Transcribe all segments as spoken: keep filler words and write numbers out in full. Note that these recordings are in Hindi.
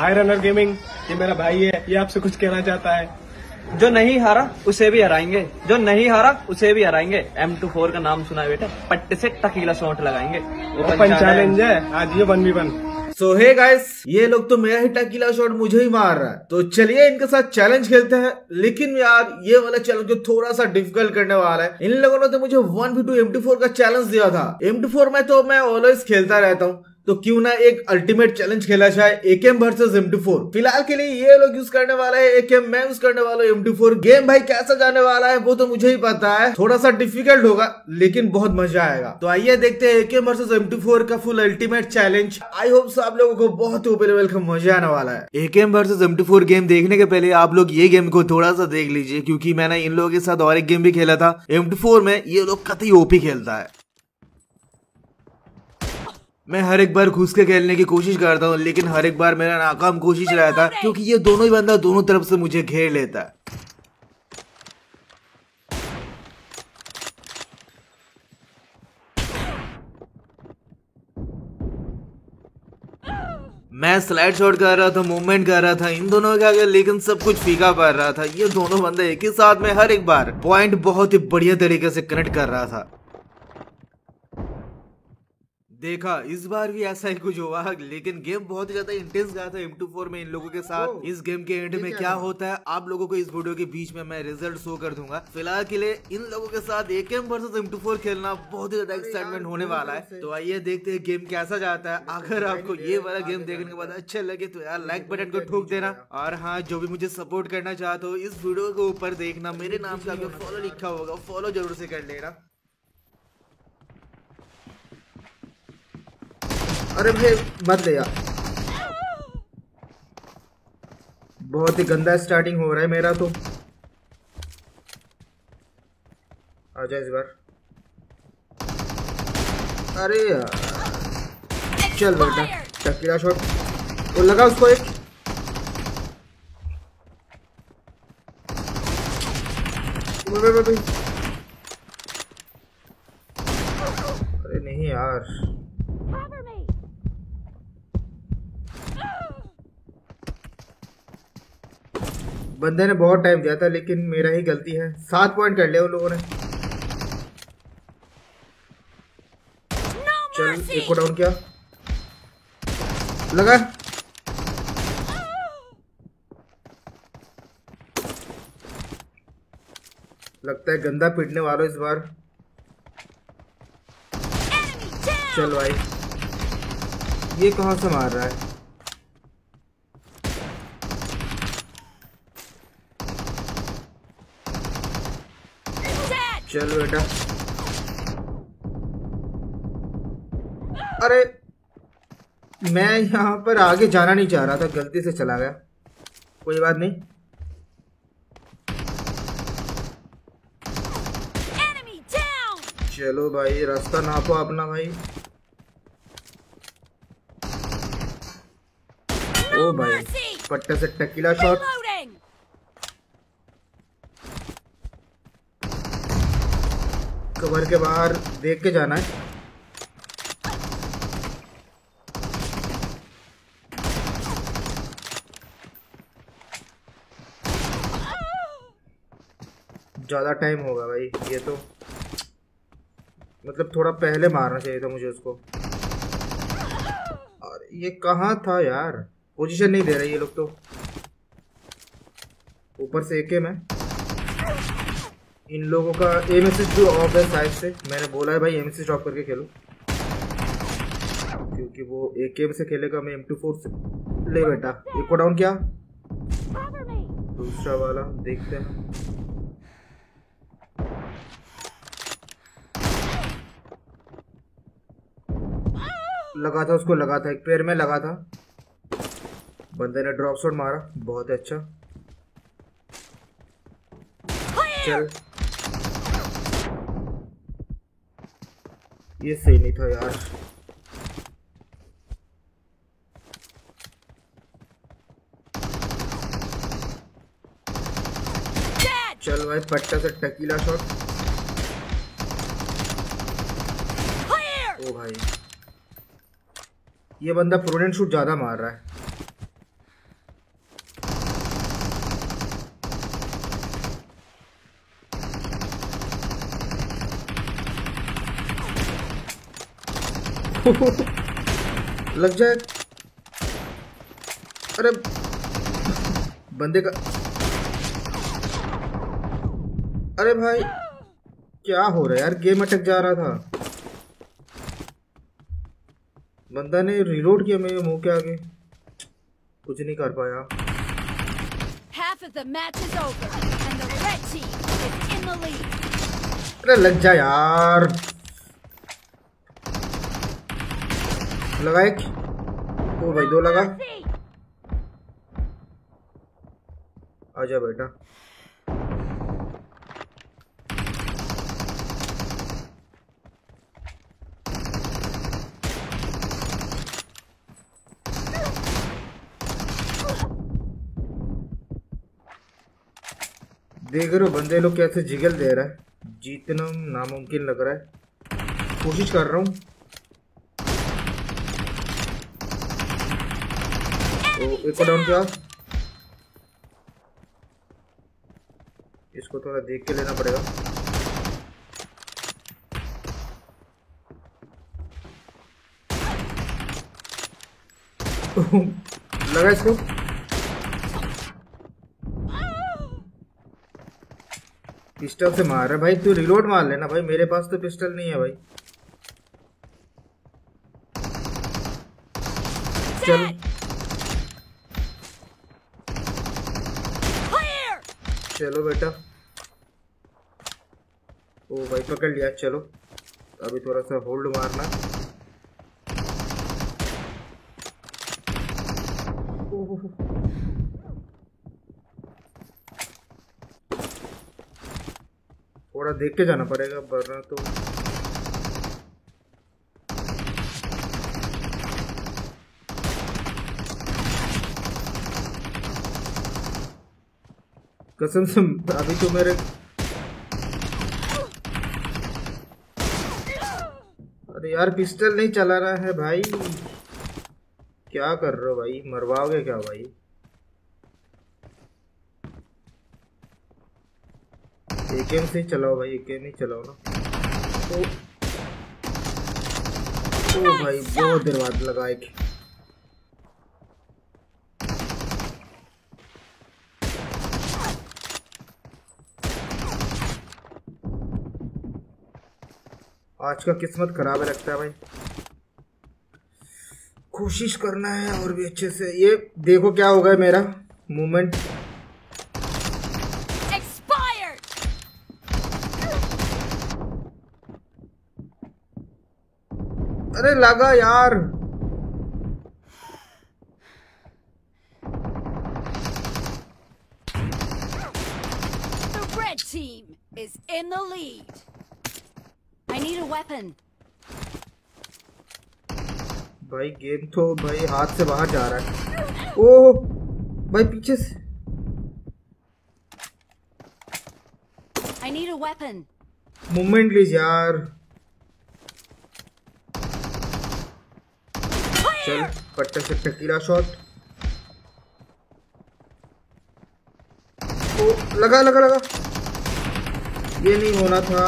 हाई रनर गेमिंग, ये मेरा भाई है, ये आपसे कुछ कहना चाहता है। जो नहीं हारा उसे भी हराएंगे, जो नहीं हारा उसे भी हराएंगे। एम टू फोर का नाम सुना है बेटा, पट्टे से टकीला शॉट लगाएंगे। ओपन चैलेंज है आज, ये one v one. So hey guys, ये लोग तो मेरा ही टकीला शॉट मुझे ही मार रहा है, तो चलिए इनके साथ चैलेंज खेलते हैं। लेकिन यार ये वाला चैलेंज जो थोड़ा सा डिफिकल्ट करने वाला है। इन लोगों ने तो मुझे one v two M two four का चैलेंज दिया था। एम टू फोर में तो मैं ऑलवेज खेलता रहता हूँ, तो क्यों ना एक अल्टीमेट चैलेंज खेला जाए, AKM versus M two four. फिलहाल के लिए ये लोग यूज करने वाला है एकेएम, मैं यूज करने वाला हूँ एम टू फोर। गेम भाई कैसा जाने वाला है वो तो मुझे ही पता है, थोड़ा सा डिफिकल्ट होगा लेकिन बहुत मजा आएगा। तो आइए देखते हैं AKM versus M two four का full ultimate challenge. I hope आप लोगों को बहुत ऊपर लेवल का मजा आने वाला है। AKM versus M two four game देखने के पहले आप लोग ये गेम को थोड़ा सा देख लीजिए, क्योंकि मैंने इन लोगों के साथ और एक गेम भी खेला था एम टू फोर में। ये लोग कतई ओपी खेलता है। मैं हर एक बार घुस के खेलने की कोशिश करता हूँ, लेकिन हर एक बार मेरा नाकाम कोशिश रहता है, क्योंकि ये दोनों ही बंदा दोनों तरफ से मुझे घेर लेता है। मैं स्लाइड शॉट कर रहा था, मूवमेंट कर रहा था इन दोनों के आगे, लेकिन सब कुछ फीका पड़ रहा था। ये दोनों बंदे एक ही साथ में हर एक बार पॉइंट बहुत ही बढ़िया तरीके से कनेक्ट कर रहा था। देखा इस बार भी ऐसा ही कुछ हुआ, लेकिन गेम बहुत ही ज्यादा इंटेंस गया था एम टू फोर में इन लोगों के साथ। इस गेम के एंड में क्या होता है आप लोगों को इस वीडियो के बीच में मैं रिजल्ट शो कर दूंगा। फिलहाल के लिए इन लोगों के साथ AKM versus M two four खेलना बहुत ही ज्यादा एक्साइटमेंट होने वाला है। तो आइए देखते हैं गेम कैसा जाता है। अगर आपको ये वाला गेम देखने के बाद अच्छा लगे तो यार लाइक बटन को ठोक देना। और हाँ, जो भी मुझे सपोर्ट करना चाहते हो इस वीडियो के ऊपर देखना, मेरे नाम का फॉलो लिखा होगा, फॉलो जरूर से कर लेना। अरे भाई मत ले यार, बहुत ही गंदा स्टार्टिंग हो रहा है मेरा तो। आजा इस बार। अरे यार चल बेटा, टकीला शॉट वो लगा उसको एक। अरे नहीं यार, बंदे ने बहुत टाइम दिया था लेकिन मेरा ही गलती है। सात पॉइंट कर लिया उन लोगों ने। चल एक को डाउन किया, लगा। लगता है गंदा पिटने वालों इस बार। चल भाई, ये कहां से मार रहा है? चल बेटा। अरे मैं यहाँ पर आगे जाना नहीं चाह रहा था, गलती से चला गया। कोई बात नहीं। चलो भाई, रास्ता नापो अपना भाई। ओ भाई, पट्टे से टकीला शॉट। कवर के बाहर देख के जाना है। ज्यादा टाइम होगा भाई ये तो, मतलब थोड़ा पहले मारना चाहिए था मुझे उसको। और ये कहाँ था यार, पोजीशन नहीं दे रहे ये लोग तो। ऊपर से एकेएम है, इन लोगों का एम एसिस्ट जो ऑफ है साइड से। मैंने बोला है भाई एम एसिस्ट ऑफ करके खेलो, क्योंकि वो एकेएम से खेलेगा, मैं एम टू फोर से। ले बेटा, एक को डाउन किया, दूसरा वाला देखते हैं। लगा था उसको, लगा था एक पैर में लगा था। बंदे ने ड्रॉप शॉट मारा, बहुत अच्छा। चल, ये सही नहीं था यार। चल भाई, पट्टा से टकीला शॉट। ओ भाई, ये बंदा प्रोडेंट शूट ज्यादा मार रहा है। लग जाए। अरे बंदे का, अरे भाई क्या हो रहा है यार, गेम अटक जा रहा था। बंदा ने रिलोड किया मेरे मुंह के आगे, कुछ नहीं कर पाया। Half of the match is over and the red team is in the lead. अरे लग जा यार, लगा एक, ओ भाई दो लगा। आजा बेटा। देख रहे हो बंदे लोग कैसे जिगल दे रहा है, जीतना नामुमकिन लग रहा है, कोशिश कर रहा हूँ। तो एक को डाउन किया, इसको थोड़ा देख के लेना पड़ेगा। लगा इसको, पिस्टल से मार रहा है भाई, तू रिलोड मार लेना भाई, मेरे पास तो पिस्टल नहीं है भाई। चल चलो बेटा। ओ भाई पकड़ लिया, चलो अभी थोड़ा सा होल्ड मारना। थोड़ा देख के जाना पड़ेगा वरना तो। कसम से अभी तो मेरे, अरे यार पिस्टल नहीं चला रहा है भाई, क्या कर रहे हो भाई, मरवाओगे क्या भाई। एकेएम से चलाओ भाई, एकेएम ही चलाओ ना। तो ओ भाई बहुत देर बाद लगा एक। आज का किस्मत खराब है लगता है भाई, कोशिश करना है और भी अच्छे से। ये देखो क्या होगा मेरा मूवमेंट, अरे लगा यार। The red team is in the lead. I need a weapon. भाई गेम तो भाई हाथ से बाहर जा रहा है। ओह भाई पीछे से। I need a weapon. Movement लीज यार। चल पट्टे से टकीला शॉट। ओ लगा लगा लगा, ये नहीं होना था।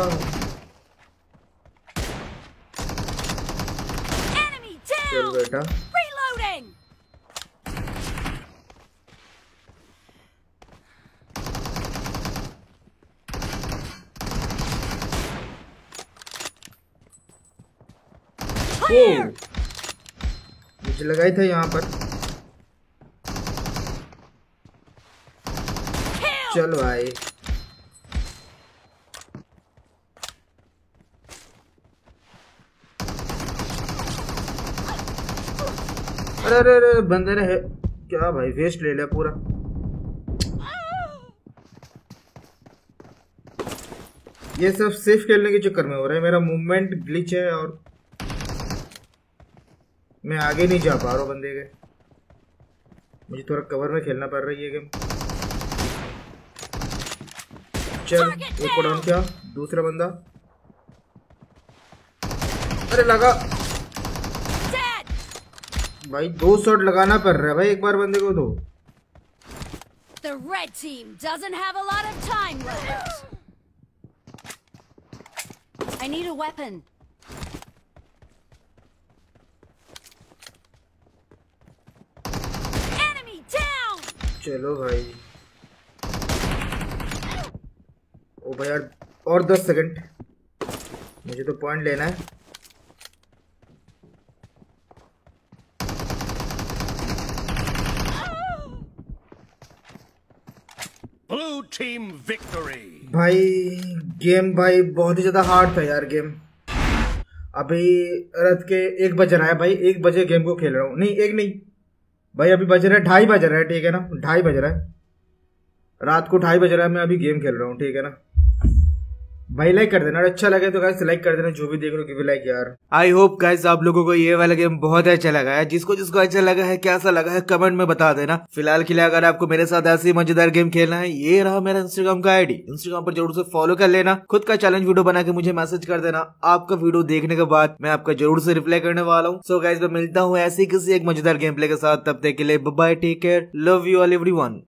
चल बेटा। ओ मुझे लगाई था यहाँ पर। चल भाई अरे अरे अरे बंदे ने है क्या भाई, वेस्ट ले लिया पूरा। ये सब सेफ खेलने के चक्कर में हो रहा है, मेरा मूवमेंट ग्लिच है और मैं आगे नहीं जा पा रहा हूँ बंदे के। मुझे थोड़ा कवर में खेलना पड़ रहा है ये गेम। चल एक को डाउन किया, दूसरा बंदा। अरे लगा भाई, दो शॉट लगाना पड़ रहा है भाई एक बार बंदे को। दो The red team doesn't have a lot of time left. I need a weapon. चलो भाई, ओ भाई यार और दस सेकंड, मुझे तो पॉइंट लेना है। Blue team victory. भाई गेम भाई बहुत ही ज्यादा हार्ड था यार गेम। अभी रात के एक बज रहा है भाई, एक बजे गेम को खेल रहा हूँ। नहीं एक नहीं भाई, अभी बज रहा है ढाई बज रहा है, ठीक है ना, ढाई बज रहा है, रात को ढाई बज रहा है, मैं अभी गेम खेल रहा हूँ, ठीक है ना। भाई लाइक कर देना, अच्छा लगे तो गाइस लाइक कर देना, जो भी देख रहे हो गिव लाइक यार। आई होप गाइस आप लोगों को ये वाला गेम बहुत अच्छा लगा है। जिसको जिसको अच्छा लगा है, कैसा लगा है, कमेंट में बता देना। फिलहाल के लिए अगर आपको मेरे साथ ऐसी मजेदार गेम खेलना है, ये रहा मेरा इंस्टाग्राम का आईडी, इंस्टाग्राम पर जरूर से फॉलो कर लेना। खुद का चैलेंज वीडियो बना के मुझे मैसेज कर देना। आपका वीडियो देखने के बाद मैं आपका जरूर से रिप्लाई करने वाला हूँ। सो गाइस मैं मिलता हूँ ऐसी किसी एक मजेदार गेम प्ले के साथ, तब तक के लिए bye, take care, love you all everyone.